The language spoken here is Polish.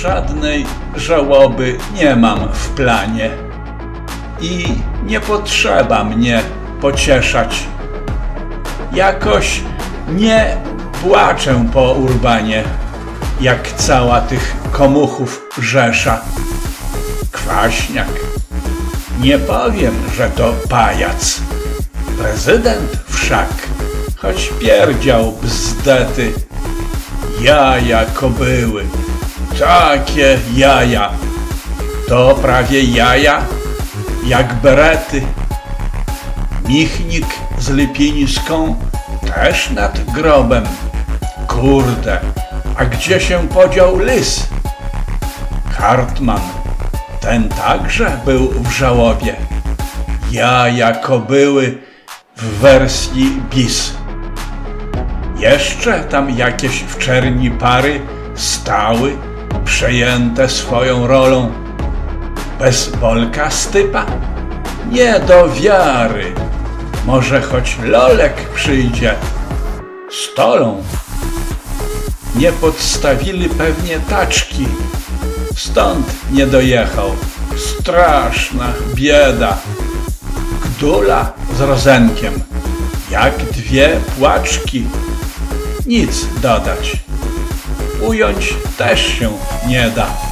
żadnej żałoby nie mam w planie i nie potrzeba mnie pocieszać. Jakoś nie płaczę po Urbanie, jak cała tych komuchów rzesza. Kwaśniak, nie powiem, że to pajac. Prezydent wszak, choć pierdział bzdety. Jaja kobyły, takie jaja, to prawie jaja jak berety. Michnik z Lipińską też nad grobem. Kurde, a gdzie się podział Lys? Hartman, ten także był w żałobie. Jaja kobyły w wersji bis. Jeszcze tam jakieś w czerni pary stały, przejęte swoją rolą. Bez Bolka Stypa? Nie do wiary. Może choć Lolek przyjdzie stolą. Nie podstawili pewnie taczki, stąd nie dojechał. Straszna bieda. Gdula z Rozenkiem, jak dwie płaczki. Nic dodać. Ująć też się nie da.